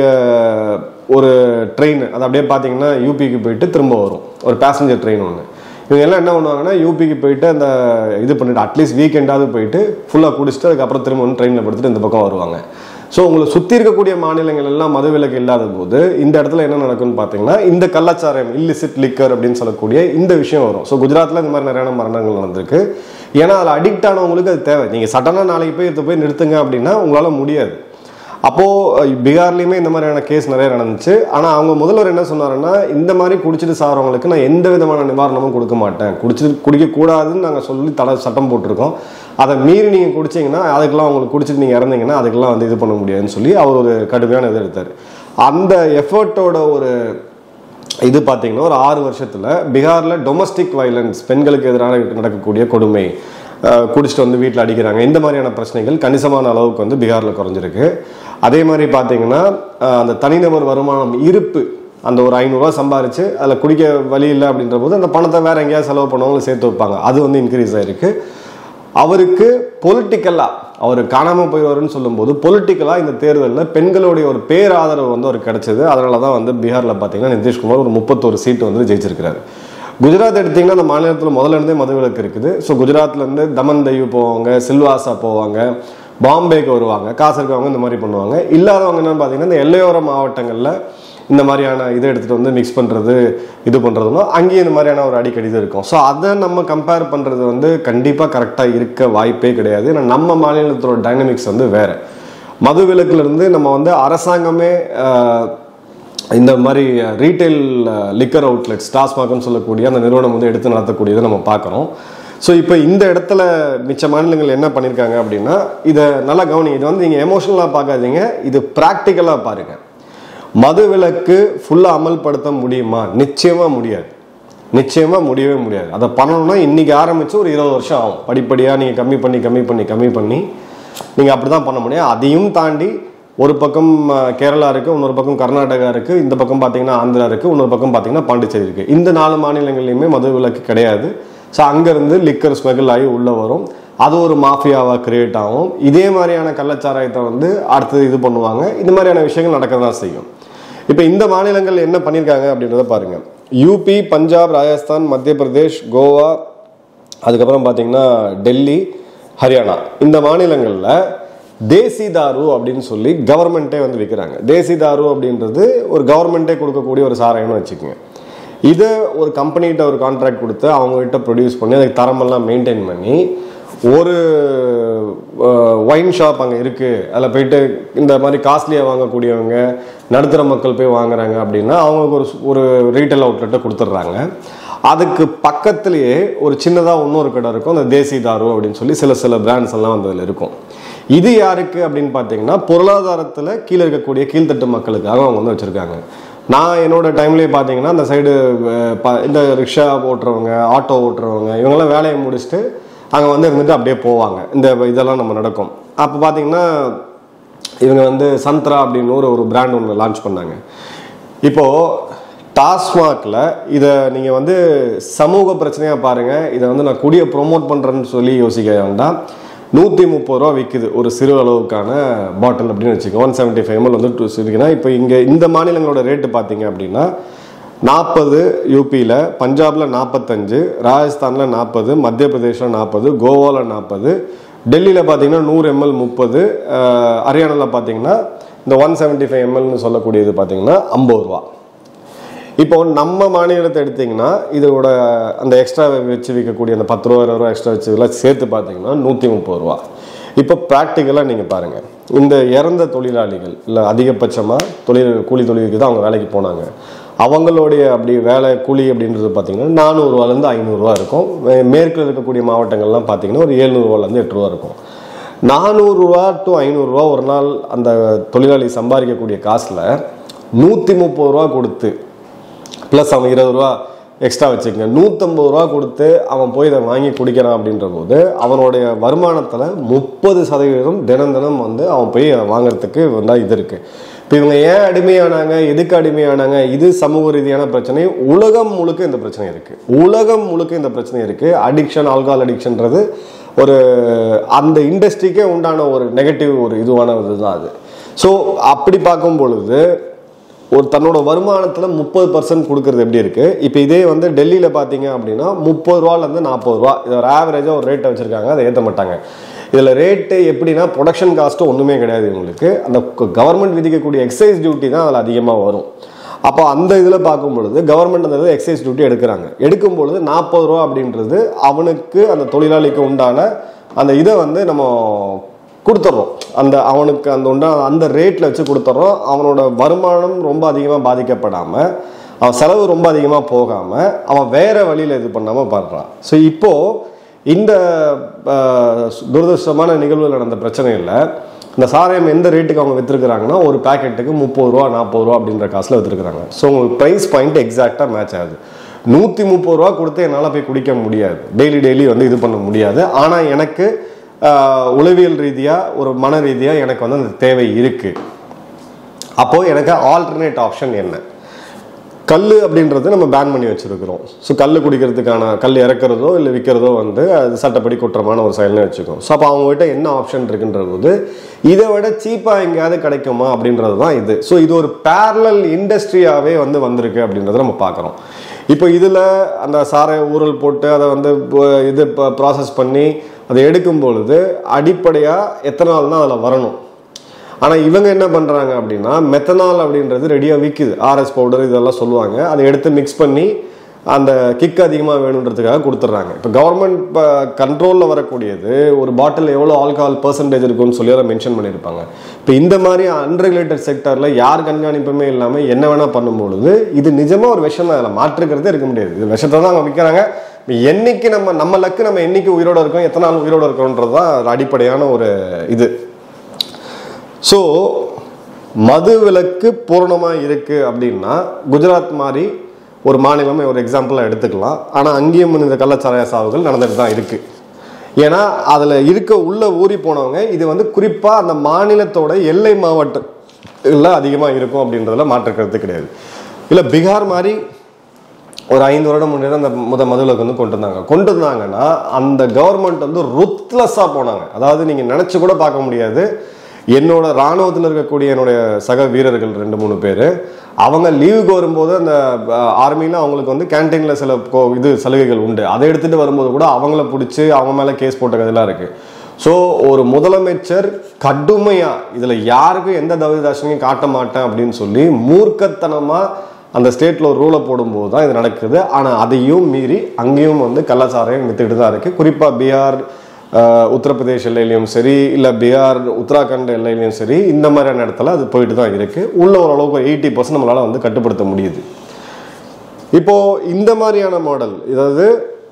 ஒரு ட்ரெயின் அது அப்படியே பார்த்தீங்கன்னா யூபிக்கு போயிட்டு திரும்ப வரும், ஒரு பேசஞ்சர் ட்ரெயின் ஒன்று. இவங்க எல்லாம் என்ன பண்ணுவாங்கன்னா யூபிக்கு போயிட்டு அந்த இது பண்ணிட்டு அட்லீஸ்ட் வீக்கெண்டாவது போயிட்டு ஃபுல்லாக குடிச்சிட்டு அதுக்கப்புறம் திரும்ப வந்து ட்ரெயினில் படுத்துட்டு இந்த பக்கம் வருவாங்க. ஸோ உங்களை சுற்றி இருக்கக்கூடிய மாநிலங்கள் எல்லாம் மது விலக்கு இல்லாத போது இந்த இடத்துல என்ன நடக்கும்னு பார்த்தீங்கன்னா இந்த கள்ளச்சாரம், இல்லிசிட் லிக்கர் அப்படின்னு சொல்லக்கூடிய இந்த விஷயம் வரும். ஸோ குஜராத்தில் இந்த மாதிரி நிறையான மரணங்கள் நடந்திருக்கு. ஏன்னா அதில் அடிக்ட் ஆனவங்களுக்கு அது தேவை. நீங்கள் சடனாக நாளைக்கு போய் இதை போய் நிறுத்துங்க அப்படின்னா உங்களால் முடியாது. அப்போது பீகார்லேயுமே இந்த மாதிரியான கேஸ் நிறைய நடந்துச்சு. ஆனால் அவங்க முதல்வர் என்ன சொன்னாருன்னா, இந்த மாதிரி குடிச்சிட்டு சாகிறவங்களுக்கு நான் எந்த விதமான நிவாரணமும் கொடுக்க மாட்டேன், குடிச்சிட்டு குடிக்கக்கூடாதுன்னு நாங்கள் சொல்லி தடை சட்டம் போட்டிருக்கோம், அதை மீறி நீங்கள் குடிச்சிங்கன்னா அதுக்கெல்லாம் உங்களுக்கு குடிச்சிட்டு நீங்கள் இறந்தீங்கன்னா அதுக்கெல்லாம் வந்து இது பண்ண முடியாதுன்னு சொல்லி அவர் ஒரு கடுமையான இது எடுத்தார். அந்த எஃபர்ட்டோட ஒரு இது பார்த்தீங்கன்னா ஒரு ஆறு வருஷத்தில் பீகாரில் டொமஸ்டிக் வயலன்ஸ், பெண்களுக்கு எதிரான நடக்கக்கூடிய கொடுமை, குடிச்சிட்டு வந்து வீட்டில் அடிக்கிறாங்க, இந்த மாதிரியான பிரச்சனைகள் கணிசமான அளவுக்கு வந்து பீகாரில் குறைஞ்சிருக்கு. அதே மாதிரி பார்த்தீங்கன்னா அந்த தனிநபர் வருமானம் இருப்பு, அந்த ஒரு ஐநூறுரூவா சம்பாரிச்சு அதில் குடிக்க வழி இல்லை அப்படின்ற போது அந்த பணத்தை வேற எங்கேயாவது செலவு பண்ணவங்களும் சேர்த்து வைப்பாங்க, அது வந்து இன்க்ரீஸ் ஆகிருக்கு. அவருக்கு பொலிட்டிக்கலாக அவர் காணாமல் போயிடுவாருன்னு சொல்லும்போது பொலிட்டிக்கலாக இந்த தேர்தலில் பெண்களுடைய ஒரு பேராதரவு வந்து அவருக்கு கிடைச்சது. அதனால தான் வந்து பீகாரில் பார்த்தீங்கன்னா நிதிஷ்குமார் ஒரு முப்பத்தோரு சீட்டு வந்து ஜெயிச்சிருக்கிறாரு. குஜராத் எடுத்திங்கன்னா அந்த மாநிலத்தில் முதல்ல இருந்தே மதுவிலக்கு இருக்குது. ஸோ குஜராத்லேருந்து தமன் தையூ போவாங்க, சில்வாசா போவாங்க, பாம்பேக்கு வருவாங்க, காசு இருக்கவங்க இந்த மாதிரி பண்ணுவாங்க. இல்லாதவங்க என்னன்னு பார்த்தீங்கன்னா இந்த எல்லையோர மாவட்டங்களில் இந்த மாதிரியான இதை எடுத்துகிட்டு வந்து மிக்ஸ் பண்ணுறது, இது பண்ணுறதுனா அங்கேயும் இந்த மாதிரியான ஒரு அடிக்கடி இது இருக்கும். ஸோ அதை நம்ம கம்பேர் பண்ணுறது வந்து கண்டிப்பாக கரெக்டாக இருக்க வாய்ப்பே கிடையாது. ஏன்னா நம்ம மாநிலத்தோட டைனமிக்ஸ் வந்து வேறு. மது விலக்குலேருந்து நம்ம வந்து அரசாங்கமே இந்த மாதிரி ரீட்டைல் லிக்கர் அவுட்லெட்ஸ், டாஸ்மாக்னு சொல்லக்கூடிய அந்த நிறுவனம் வந்து எடுத்து நடத்தக்கூடியதை நம்ம பார்க்குறோம். ஸோ இப்போ இந்த இடத்துல மிச்ச மாநிலங்கள் என்ன பண்ணியிருக்காங்க அப்படின்னா, இதை நல்லா கவனிங்க. இது வந்து நீங்கள் எமோஷனலாக பார்க்காதீங்க, இது ப்ராக்டிக்கலாக பாருங்கள். மது விலக்கு ஃபுல்லாக அமல்படுத்த முடியுமா? நிச்சயமாக முடியாது, நிச்சயமாக முடியவே முடியாது. அதை பண்ணணும்னா இன்றைக்கி ஆரம்பித்து ஒரு இருபது வருஷம் ஆகும். படிப்படியாக நீங்கள் கம்மி பண்ணி கம்மி பண்ணி கம்மி பண்ணி நீங்கள் அப்படி தான் பண்ண முடியும். அதையும் தாண்டி ஒரு பக்கம் கேரளா இருக்குது, இன்னொரு பக்கம் கர்நாடகா இருக்குது, இந்த பக்கம் பார்த்தீங்கன்னா ஆந்திரா இருக்குது, இன்னொரு பக்கம் பார்த்தீங்கன்னா பாண்டிச்சேரி இருக்குது. இந்த நாலு மாநிலங்கள்லையுமே மது விலக்கு கிடையாது. ஸோ அங்கேருந்து லிக்கர் ஸ்மெகிள் ஆகி உள்ளே வரும், அது ஒரு மாஃபியாவாக கிரியேட் ஆகும். இதே மாதிரியான கள்ளச்சாராயத்தை வந்து அடுத்தது இது பண்ணுவாங்க. இந்த மாதிரியான விஷயங்கள் நடக்க தான் செய்யும். இப்போ இந்த மாநிலங்கள் என்ன பண்ணியிருக்காங்க அப்படின்றத பாருங்கள். யூபி, பஞ்சாப், ராஜஸ்தான், மத்திய பிரதேஷ், கோவா, அதுக்கப்புறம் பார்த்தீங்கன்னா டெல்லி, ஹரியானா, இந்த மாநிலங்களில் தேசி தாரு அப்படின்னு சொல்லி கவர்மெண்ட்டே வந்து விற்கிறாங்க. தேசி தாரு அப்படின்றது ஒரு கவர்மெண்ட்டே கொடுக்கக்கூடிய ஒரு சாராயம்னு வச்சுக்கோங்க. இதை ஒரு கம்பெனிகிட்ட ஒரு கான்ட்ராக்ட் கொடுத்து அவங்ககிட்ட ப்ரொடியூஸ் பண்ணி அதுக்கு தரமெல்லாம் மெயின்டைன் பண்ணி ஒரு ஒயின் ஷாப் அங்கே இருக்குது, அதில் போயிட்டு இந்த மாதிரி காஸ்ட்லியாக வாங்கக்கூடியவங்க நடுத்தர மக்கள் போய் வாங்குறாங்க அப்படின்னா அவங்களுக்கு ஒரு ஒரு ரீட்டைல் அவுட்லெட்டை கொடுத்துட்றாங்க. அதுக்கு பக்கத்துலேயே ஒரு சின்னதாக இன்னொரு கடை இருக்கும், அந்த தேசி தாரு அப்படின்னு சொல்லி சில சில பிராண்ட்ஸ் எல்லாம் வந்து அதில் இருக்கும். இது யாருக்கு அப்படின்னு பார்த்தீங்கன்னா பொருளாதாரத்தில் கீழே இருக்கக்கூடிய கீழ்த்தட்டு மக்களுக்காக அவங்க வந்து வச்சுருக்காங்க. நான் என்னோட டைம்லேயே பார்த்தீங்கன்னா அந்த சைடு இந்த ரிக்ஷா ஓட்டுறவங்க, ஆட்டோ ஓட்டுறவங்க இவங்கெல்லாம் வேலையை முடிச்சுட்டு அங்கே வந்து இருந்துட்டு அப்படியே போவாங்க. இந்த இதெல்லாம் நம்ம நடக்கும். அப்போ பார்த்தீங்கன்னா இவங்க வந்து சந்த்ரா அப்படின்னு ஒரு ஒரு பிராண்ட் ஒன்று லான்ச் பண்ணாங்க. இப்போது டாஸ்மாகில் இதை நீங்கள் வந்து சமூக பிரச்சனையாக பாருங்கள், இதை வந்து நான் குடியை ப்ரொமோட் பண்ணுறேன்னு சொல்லி யோசிக்க வேண்டாம். நூற்றி முப்பது ரூபா விற்குது ஒரு சிறு அளவுக்கான பாட்டில் அப்படின்னு வச்சுக்கோங்க. ஒன் செவன்ட்டி ஃபைவ் எம்எல் வந்து டூ இருக்குன்னா இப்போ இங்கே இந்த மாநிலங்களோட ரேட்டு பார்த்தீங்க அப்படின்னா நாற்பது யூபியில், பஞ்சாபில் நாற்பத்தஞ்சு, ராஜஸ்தானில் நாற்பது, மத்திய பிரதேஷில் நாற்பது, கோவாவில் நாற்பது, டெல்லியில் பார்த்தீங்கன்னா நூறு எம்எல் முப்பது, ஹரியானாவில் பார்த்தீங்கன்னா இந்த ஒன் செவன்ட்டி ஃபைவ் எம்எல்னு சொல்லக்கூடியது பார்த்தீங்கன்னா ஐம்பது ரூபா. இப்போ நம்ம மாநிலத்தை எடுத்திங்கன்னா இதோட அந்த எக்ஸ்ட்ரா வச்சு விற்கக்கூடிய அந்த பத்து ரூபா இருபது ரூபா எக்ஸ்ட்ரா வச்சு இதெல்லாம் சேர்த்து பார்த்தீங்கன்னா நூற்றி முப்பது ரூபா. இப்போ ப்ராக்டிக்கலாக நீங்கள் பாருங்கள், இந்த இறந்த தொழிலாளிகள் இல்லை அதிகபட்சமாக தொழில் கூலி தொழிலுக்கு தான் அவங்க வேலைக்கு போனாங்க, அவங்களுடைய அப்படி வேலை கூலி அப்படின்றது பார்த்தீங்கன்னா நானூறுரூவாலேருந்து ஐநூறுரூவா இருக்கும். மேற்கில் இருக்கக்கூடிய மாவட்டங்கள்லாம் பார்த்தீங்கன்னா ஒரு ஏழ்நூறுவாலேருந்து எட்டு ரூபா இருக்கும். நானூறுரூவா டு ஐநூறுரூவா ஒரு நாள் அந்த தொழிலாளி சம்பாதிக்கக்கூடிய காசில் நூற்றி முப்பது ரூபா கொடுத்து ப்ளஸ் அவன் இருபது ரூபா எக்ஸ்ட்ரா வச்சுக்கங்க, நூற்றம்பது ரூபா கொடுத்து அவன் போய் இதை வாங்கி குடிக்கிறான் அப்படின்ற போது அவனுடைய வருமானத்தில் முப்பது சதவீதம் தினம் தினம் வந்து அவன் போய் வாங்குறதுக்கு வந்தால் இது இருக்குது. இப்போ இவங்க ஏன் அடிமையானாங்க, எதுக்கு அடிமையானாங்க, இது சமூக ரீதியான பிரச்சனை. உலகம் முழுக்க இந்த பிரச்சனை இருக்குது, உலகம் முழுக்க இந்த பிரச்சனை இருக்குது. அடிக்ஷன், ஆல்கஹால் அடிக்ஷன்றது ஒரு அந்த இண்டஸ்ட்ரிக்கே உண்டான ஒரு நெகட்டிவ் ஒரு இதுவான இதுதான் அது. ஸோ அப்படி பார்க்கும் பொழுது ஒரு தன்னோட வருமானத்தில் முப்பது பர்சன்ட் கொடுக்கறது எப்படி இருக்குது. இப்போ இதே வந்து டெல்லியில் பார்த்தீங்க அப்படின்னா முப்பது ரூபாலேருந்து நாற்பது ரூபா இது ஒரு ஆவரேஜாக ஒரு ரேட்டை வச்சுருக்காங்க, அதை ஏற்ற மாட்டாங்க. இதில் ரேட்டு எப்படின்னா ப்ரொடக்ஷன் காஸ்ட்டும் ஒன்றுமே கிடையாது இவங்களுக்கு, அந்த கவர்மெண்ட் விதிக்கக்கூடிய எக்ஸைஸ் டியூட்டி தான் அதில் அதிகமாக வரும். அப்போ அந்த இதில் பார்க்கும் பொழுது கவர்மெண்ட் அந்த இதில் எக்ஸைஸ் டியூட்டி எடுக்கிறாங்க. எடுக்கும் பொழுது நாற்பது ரூபா அப்படின்றது அவனுக்கு அந்த தொழிலாளிக்கு உண்டான அந்த இதை வந்து நம்ம கொடுத்துட்றோம், அந்த அவனுக்கு அந்த உண்டா அந்த ரேட்டில் வச்சு கொடுத்துட்றோம். அவனோட வருமானம் ரொம்ப அதிகமாக பாதிக்கப்படாமல், அவன் செலவு ரொம்ப அதிகமாக போகாமல், அவன் வேறு வழியில் இது பண்ணாமல் பண்ணுறான். ஸோ இப்போது இந்த துரதிருஷ்டமான நிகழ்வுகள் நடந்த பிரச்சனையில் இந்த சாராயம் எந்த ரேட்டுக்கு அவங்க விற்றுருக்குறாங்கன்னா ஒரு பேக்கெட்டுக்கு முப்பது ரூபா நாற்பது ரூபா அப்படின்ற காசில் விற்றுருக்குறாங்க. ஸோ உங்களுக்கு ப்ரைஸ் பாயிண்ட் எக்ஸாக்டாக மேட்ச் ஆகுது. நூற்றி முப்பது ரூபா கொடுத்து என்னால் போய் குடிக்க முடியாது, டெய்லி டெய்லி வந்து இது பண்ண முடியாது. ஆனால் எனக்கு உளவியல் ரீதியாக ஒரு மன ரீதியாக எனக்கு வந்து அந்த தேவை இருக்குது. அப்போது எனக்கு ஆல்டர்னேட் ஆப்ஷன் என்ன? கல் அப்படின்றது நம்ம பேன் பண்ணி வச்சுருக்கிறோம். ஸோ கல் குடிக்கிறதுக்கான கல் இறக்குறதோ இல்லை விற்கிறதோ வந்து அது சட்டப்படி குற்றமான ஒரு செயல்னு வச்சுக்கோம். ஸோ அப்போ அவங்ககிட்ட என்ன ஆப்ஷன் இருக்குன்ற போது இதை விட சீப்பாக எங்கேயாவது கிடைக்குமா அப்படின்றது தான் இது. ஸோ இது ஒரு பேரலல் இண்டஸ்ட்ரியாகவே வந்து வந்திருக்கு அப்படின்றத நம்ம பார்க்குறோம். இப்போ இதில் அந்த சாரை ஊரல் போட்டு அதை வந்து இது ப்ராசஸ் பண்ணி அதை எடுக்கும் பொழுது அடிப்படையாக எத்தனால் தான் அதில் வரணும். ஆனால் இவங்க என்ன பண்ணுறாங்க அப்படின்னா மெத்தனால் அப்படின்றது ரெடியாக விற்குது, ஆர்எஸ் பவுடர் இதெல்லாம் சொல்லுவாங்க, அதை எடுத்து மிக்ஸ் பண்ணி அந்த கிக் அதிகமாக வேணுன்றதுக்காக கொடுத்துட்றாங்க. இப்போ கவர்மெண்ட் இப்போ கண்ட்ரோலில் வரக்கூடியது ஒரு பாட்டில் எவ்வளோ ஆல்கஹால் பர்சன்டேஜ் இருக்குன்னு சொல்லி அதை மென்ஷன் பண்ணியிருப்பாங்க. இப்போ இந்த மாதிரி அன்ரெகுலேட்டட் செக்டரில் யார் கண்காணிப்புமே இல்லாமல் என்ன வேணால் பண்ணும்பொழுது இது நிஜமாக ஒரு விஷயம் தான், அதில் மாற்றுக்கிறதே இருக்க முடியாது. இது விஷத்தை தான் அவங்க விற்கிறாங்க. என்னைக்கு நம்ம நம்ம லக்கு நம்ம என்னைக்கு உயிரோடு இருக்கோம், எத்தனை நாள் உயிரோடு இருக்கோன்றது தான் அடிப்படையான ஒரு இது. ஸோ மது விலக்கு பூரணமாக இருக்குது அப்படின்னா குஜராத் மாதிரி ஒரு மாநிலம் ஒரு எக்ஸாம்பிளாக எடுத்துக்கலாம். ஆனால் அங்கேயும் இந்த கள்ளச்சாராய சாவுகள் நடந்துட்டு தான் இருக்குது. ஏன்னா அதில் இருக்க உள்ள ஊறி போனவங்க இது வந்து குறிப்பாக அந்த மாநிலத்தோட எல்லை மாவட்டத்தில் அதிகமாக இருக்கும் அப்படின்றதுல மாற்றுக்கிறது கிடையாது. இல்லை பீகார் மாதிரி ஒரு ஐந்து வருடம் முன்னே அந்த முத மதுவிலக்கு வந்து கொண்டு வந்தாங்க. கொண்டு வந்தாங்கன்னா அந்த கவர்மெண்ட் வந்து ருத்லெஸ்ஸாக போனாங்க. அதாவது நீங்கள் நினச்சி கூட பார்க்க முடியாது. என்னோட இராணுவத்தில் இருக்கக்கூடிய என்னுடைய சக வீரர்கள் ரெண்டு மூணு பேர் அவங்க லீவுக்கு வரும்போது அந்த ஆர்மியில் அவங்களுக்கு வந்து கேன்டீனில் சில இது சலுகைகள் உண்டு, அதை எடுத்துகிட்டு வரும்போது கூட அவங்கள பிடிச்சி அவங்க மேலே கேஸ் போட்ட கதையெல்லாம் இருக்குது. ஸோ ஒரு முதலமைச்சர் கடுமையாக இதில் யாருக்கும் எந்த தவிதாசனையும் காட்ட மாட்டேன் அப்படின்னு சொல்லி மூர்க்கத்தனமாக அந்த ஸ்டேட்டில் ஒரு ரூலை போடும்போது தான் இது நடக்குது. ஆனால் அதையும் மீறி அங்கேயும் வந்து கள்ளச்சாராயம் வித்துக்கிட்டு தான் இருக்குது. குறிப்பாக பீகார் உத்தரப்பிரதேஷ் எல்லையிலையும் சரி, இல்லை பீகார் உத்தராகண்ட் எல்லையிலையும் சரி, இந்த மாதிரியான இடத்துல அது போயிட்டு தான் இருக்குது. உள்ள ஓரளவுக்கு எயிட்டி பர்சன்ட் நம்மளால் வந்து கட்டுப்படுத்த முடியுது. இப்போது இந்த மாதிரியான மாடல், அதாவது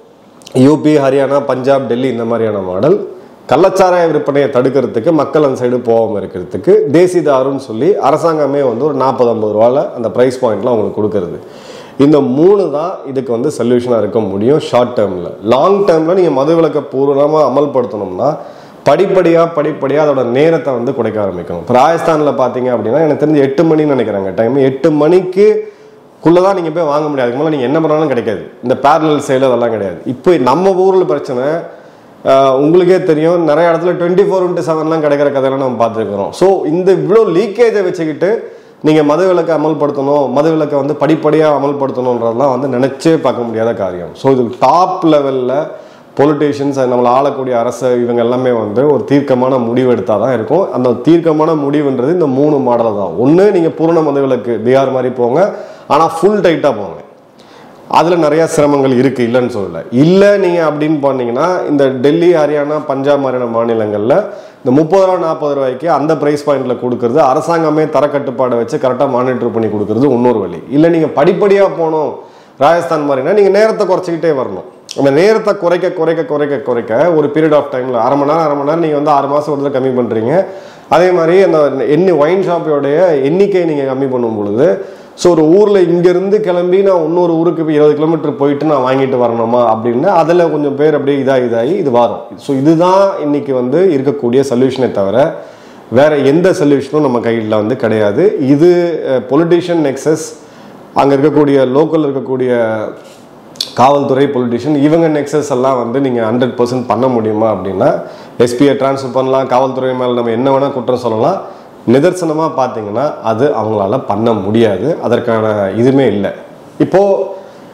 யூபி, ஹரியானா, பஞ்சாப், டெல்லி இந்த மாதிரியான மாடல் கள்ளச்சாராய விற்பனையை தடுக்கிறதுக்கு, மக்கள் அந்த சைடு போகாமல் இருக்கிறதுக்கு தேசிதாருன்னு சொல்லி அரசாங்கமே வந்து ஒரு நாற்பது ஐம்பது ரூபாயில் அந்த ப்ரைஸ் பாயிண்ட்லாம் அவங்களுக்கு கொடுக்கறது. இந்த மூணு தான் இதுக்கு வந்து சொல்யூஷனாக இருக்க முடியும் ஷார்ட் டேர்மில். லாங் டேர்மில் நீங்கள் மதுவிலக்கை பூர்வமாக அமல்படுத்தணும்னா படிப்படியாக படிப்படியாக அதோட நேரத்தை வந்து குறைக்க ஆரம்பிக்கணும். இப்போ ராஜஸ்தானில் பார்த்தீங்க அப்படின்னா எனக்கு தெரிஞ்சு எட்டு மணின்னு நினைக்கிறாங்க டைம். எட்டு மணிக்கு குள்ளதான் நீங்க போய் வாங்க முடியாது. அதுக்கு மேலே நீங்க என்ன பண்ணாலும் கிடைக்காது. இந்த பேரலல் சேல் அதெல்லாம் கிடையாது. இப்போ நம்ம ஊர்ல பிரச்சனை உங்களுக்கே தெரியும், நிறைய இடத்துல டுவெண்ட்டி ஃபோர் இன்ட்டு செவன்லாம் கிடைக்கிற கதையெல்லாம் நம்ம பார்த்துருக்கிறோம். ஸோ இந்த இவ்வளோ லீக்கேஜை வச்சுக்கிட்டு நீங்கள் மது விலக்கை அமல்படுத்தணும், மது விலக்கை வந்து படிப்படியாக அமல்படுத்தணுன்றதெல்லாம் வந்து நினச்சே பார்க்க முடியாத காரியம். ஸோ இது டாப் லெவலில் பொலிட்டீஷியன்ஸ், நம்மளை ஆளக்கூடிய அரசு, இவங்க எல்லாமே வந்து ஒரு தீர்க்கமான முடிவு எடுத்தால் தான் இருக்கும். அந்த தீர்க்கமான முடிவுன்றது இந்த மூணு மாடல் தான். ஒன்று, நீங்கள் பூரண மது விலக்கு பீகார் மாதிரி போங்க, ஆனால் ஃபுல் டைட்டாக போங்க. அதில் நிறையா சிரமங்கள் இருக்குது, இல்லைன்னு சொல்லலை. இல்லை நீங்கள் அப்படின்னு போனீங்கன்னா இந்த டெல்லி, ஹரியானா, பஞ்சாப் மாதிரியான மாநிலங்களில் இந்த முப்பது ரூபா நாற்பது ரூபாய்க்கு அந்த ப்ரைஸ் பாயிண்டில் கொடுக்குறது, அரசாங்கமே தரக்கட்டுப்பாடை வச்சு கரெக்டாக மானிட்டர் பண்ணி கொடுக்குறது இன்னொரு வழி. இல்லை நீங்கள் படிப்படியாக போகணும் ராஜஸ்தான் மாதிரினா நீங்கள் நேரத்தை குறைச்சிக்கிட்டே வரணும். அந்த நேரத்தை குறைக்க குறைக்க குறைக்க குறைக்க ஒரு பீரியட் ஆஃப் டைமில் அரை மணி நேரம் அரை மணி நேரம் நீங்கள் வந்து ஆறு மாதம் ஒரு கம்மி பண்ணுறீங்க. அதே மாதிரி அந்த எண்ணி ஒயின் ஷாப்போடைய எண்ணிக்கையை நீங்கள் கம்மி பண்ணும் பொழுது, ஸோ ஒரு ஊரில் இங்கேருந்து கிளம்பி நான் இன்னொரு ஊருக்கு இப்போ இருபது கிலோமீட்டர் போயிட்டு நான் வாங்கிட்டு வரணுமா அப்படின்னா அதில் கொஞ்சம் பேர் அப்படியே இதாக இதாகி இது வரும். ஸோ இதுதான் இன்னைக்கு வந்து இருக்கக்கூடிய சொல்யூஷனே தவிர வேற எந்த சொல்யூஷனும் நம்ம கையில் வந்து கிடையாது. இது பொலிட்டீஷியன் நெக்ஸஸ், அங்கே இருக்கக்கூடிய லோக்கல் இருக்கக்கூடிய காவல்துறை, பொலிட்டீஷியன், இவங்க நெக்ஸஸ் எல்லாம் வந்து நீங்கள் ஹண்ட்ரட் பர்சன்ட் பண்ண முடியுமா அப்படின்னா எஸ்பியை டிரான்ஸ்ஃபர் பண்ணலாம், காவல்துறை மேலே நம்ம என்ன வேணால் குற்றம் சொல்லலாம். நிதர்சனமாக பார்த்தீங்கன்னா அது அவங்களால பண்ண முடியாது. அதற்கான இதுவுமே இல்லை. இப்போது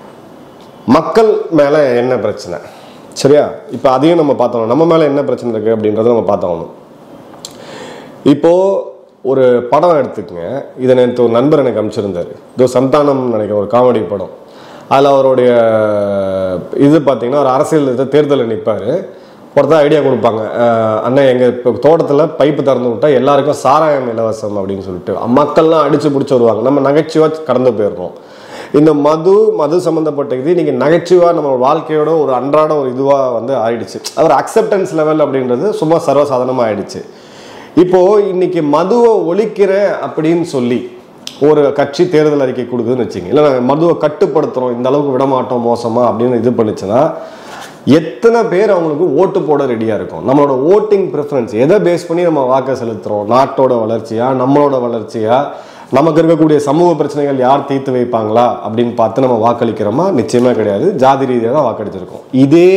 மக்கள் மேலே என்ன பிரச்சனை, சரியா? இப்போ அதையும் நம்ம பார்த்தோம், நம்ம மேலே என்ன பிரச்சனை இருக்குது அப்படின்றத நம்ம பார்த்தோம். இப்போது ஒரு படம் எடுத்துக்கங்க. இதை நேற்று ஒரு நண்பர் எனக்கு அனுப்பிச்சிருந்தார். இதோ சந்தானம் நினைக்கிறேன், ஒரு காமெடி படம். அதில் அவருடைய இது பார்த்தீங்கன்னா ஒரு அரசியல் தேர்தலில் நிற்பார். ஒருத்தர் ஐடியா கொடுப்பாங்க, அண்ணன் எங்கள் இப்போ தோட்டத்தில் பைப்பு திறந்து விட்டால் எல்லாருக்கும் சாராயம் இலவசம் அப்படின்னு சொல்லிட்டு மக்கள்லாம் அடித்து பிடிச்சி வருவாங்க. நம்ம நகைச்சுவாக கடந்து போயிடுறோம். இந்த மது மது சம்மந்தப்பட்ட இது இன்றைக்கி நகைச்சுவாக நம்ம வாழ்க்கையோட ஒரு அன்றாட ஒரு இதுவாக வந்து ஆயிடுச்சு. அது ஒரு அக்செப்டன்ஸ் லெவல் அப்படின்றது சும்மா சர்வசாதாரணமாக ஆயிடுச்சு. இப்போது இன்னைக்கு மதுவை ஒழிக்கிறேன் அப்படின்னு சொல்லி ஒரு கட்சி தேர்தல் அறிக்கை கொடுக்குதுன்னு வச்சுங்க, இல்லை நாங்கள் மதுவை கட்டுப்படுத்துகிறோம், இந்த அளவுக்கு விடமாட்டோம் மோசமா அப்படின்னு இது பண்ணிச்சுன்னா எத்தனை பேர் அவங்களுக்கு ஓட்டு போட ரெடியாக இருக்கும்? நம்மளோட ஓட்டிங் ப்ரிஃபரன்ஸ் எதை பேஸ் பண்ணி நம்ம வாக்கை செலுத்துகிறோம்? நாட்டோட வளர்ச்சியா, நம்மளோட வளர்ச்சியா, நமக்கு இருக்கக்கூடிய சமூக பிரச்சனைகள் யார் தீர்த்து வைப்பாங்களா அப்படின்னு பார்த்து நம்ம வாக்களிக்கிறோமா? நிச்சயமாக கிடையாது. ஜாதி ரீதியாக தான் வாக்களிச்சிருக்கோம். இதே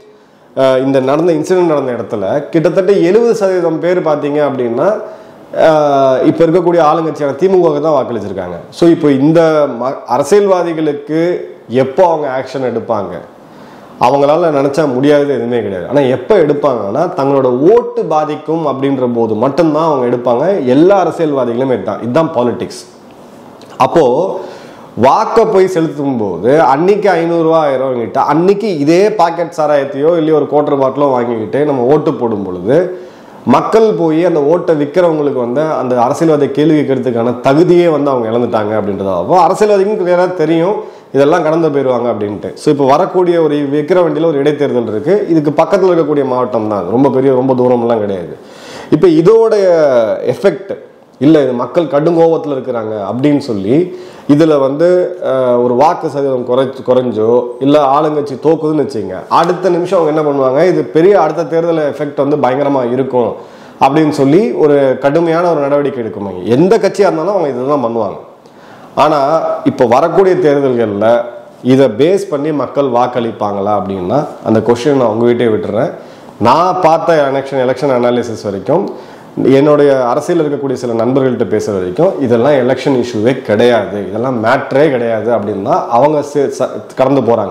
இந்த நடந்த இன்சிடென்ட் நடந்த இடத்துல கிட்டத்தட்ட எழுபது சதவீதம் பேர் பார்த்தீங்க அப்படின்னா இப்போ இருக்கக்கூடிய ஆளுங்கட்சியான திமுகவுக்கு தான் வாக்களிச்சிருக்காங்க. ஸோ இப்போ இந்த அரசியல்வாதிகளுக்கு எப்போ அவங்க ஆக்ஷன் எடுப்பாங்க? அவங்களால நினைச்சா முடியாது எதுவுமே கிடையாது. ஆனால் எப்போ எடுப்பாங்கன்னா தங்களோட ஓட்டு பாதிக்கும் அப்படின்ற போது மட்டும்தான் அவங்க எடுப்பாங்க. எல்லா அரசியல்வாதிகளுமே இதுதான் இதுதான் பாலிடிக்ஸ். அப்போ வாக்க போய் செலுத்தும் போது அன்னைக்கு ஐநூறுரூவா ஆயிரம் வாங்கிட்டு அன்னைக்கு இதே பாக்கெட் சாராயத்தையோ இல்லையோ ஒரு குவார்டர் பாட்டிலோ வாங்கிக்கிட்டு நம்ம ஓட்டு போடும் பொழுது மக்கள் போய் அந்த ஓட்டை விற்கிறவங்களுக்கு வந்து அந்த அரசியல்வாதியை கேள்வி கேட்கறதுக்கான தகுதியே வந்து அவங்க இழந்துட்டாங்க அப்படின்றதாகும். அரசியல்வாதிக்கும் கிளியராக தெரியும் இதெல்லாம் கடந்து போயிடுவாங்க அப்படின்ட்டு. ஸோ இப்போ வரக்கூடிய ஒரு விற்கிற வண்டியில் ஒரு இடைத்தேர்தல் இருக்குது. இதுக்கு பக்கத்தில் இருக்கக்கூடிய மாவட்டம் தான், ரொம்ப பெரிய ரொம்ப தூரம்லாம் கிடையாது. இப்போ இதோடைய எஃபெக்ட் இல்லை, இது மக்கள் கடும் கோபத்தில் இருக்கிறாங்க அப்படின்னு சொல்லி இதில் வந்து ஒரு வாக்கு சதவீதம் குறை குறைஞ்சோ இல்லை ஆளுங்கட்சி தோக்குதுன்னு வச்சுங்க, அடுத்த நிமிஷம் அவங்க என்ன பண்ணுவாங்க, இது பெரிய அடுத்த தேர்தல் எஃபெக்ட் வந்து பயங்கரமாக இருக்கும் அப்படின்னு சொல்லி ஒரு கடுமையான ஒரு நடவடிக்கை எடுக்குமாங்க. எந்த கட்சியாக இருந்தாலும் அவங்க இதை தான் பண்ணுவாங்க. ஆனால் இப்போ வரக்கூடிய தேர்தல்களில் இதை பேஸ் பண்ணி மக்கள் வாக்களிப்பாங்களா அப்படின்னா அந்த கொஸ்டின் நான் உங்ககிட்டே விட்டுறேன். நான் பார்த்த எலெக்ஷன் எலெக்ஷன் அனாலிசிஸ் வரைக்கும், என்னுடைய அரசியல் இருக்கக்கூடிய சில நண்பர்கள்ட்ட பேசுகிற வரைக்கும் இதெல்லாம் எலெக்ஷன் இஷ்யூவே கிடையாது, இதெல்லாம் மேட்ரே கிடையாது அப்படின்னு தான் அவங்க கடந்து போகிறாங்க.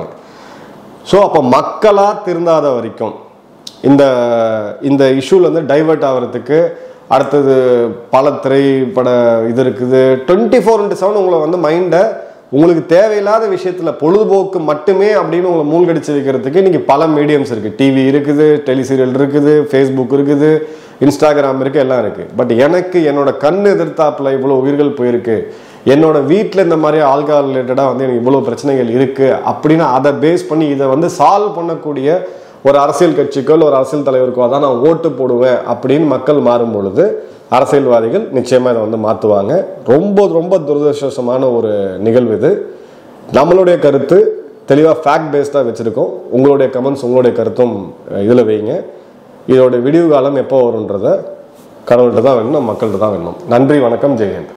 ஸோ அப்போ மக்களாக திருந்தாத வரைக்கும் இந்த இந்த இஷ்யூலேருந்து டைவெர்ட் ஆகிறதுக்கு அடுத்தது பல திரைப்பட இது இருக்குது. டுவெண்ட்டி ஃபோர் இன்ட்டு செவன் உங்களை வந்து மைண்டை உங்களுக்கு தேவையில்லாத விஷயத்துல பொழுதுபோக்கு மட்டுமே அப்படின்னு உங்களை மூழ்கடிச்சு வைக்கிறதுக்கு இன்னைக்கு பல மீடியம்ஸ் இருக்கு. டிவி இருக்குது, டெலிசீரியல் இருக்குது, ஃபேஸ்புக் இருக்குது, இன்ஸ்டாகிராம் இருக்கு, எல்லாம் இருக்கு. பட் எனக்கு என்னோட கண்ணு எதிர்த்தாப்புல இவ்வளவு உயிர்கள் போயிருக்கு, என்னோட வீட்டில் இந்த மாதிரி ஆல்கஹால் ரிலேட்டடாக வந்து எனக்கு இவ்வளோ பிரச்சனைகள் இருக்கு அப்படின்னு அதை பேஸ் பண்ணி இதை வந்து சால்வ் பண்ணக்கூடிய ஒரு அரசியல் கட்சிக்கோ ஒரு அரசியல் தலைவருக்கோ தான் நான் ஓட்டு போடுவேன் அப்படின்னு மக்கள் மாறும் பொழுது அரசியல்வாதிகள் நிச்சயமா இதை வந்து மாற்றுவாங்க. ரொம்ப ரொம்ப துரதிருஷ்டமான ஒரு நிகழ்வு இது. நம்மளுடைய கருத்து தெளிவாக ஃபேக்ட் பேஸ்டாக வச்சுருக்கோம். உங்களுடைய கமெண்ட்ஸ், உங்களுடைய கருத்தும் இதில் வைங்க. இதோட விடிவு காலம் எப்போ வரும்ன்றதை கடவுள்கிட்ட தான் வேணும், மக்கள்கிட்ட தான் வேணும். நன்றி, வணக்கம், ஜெய்ஹிந்த்.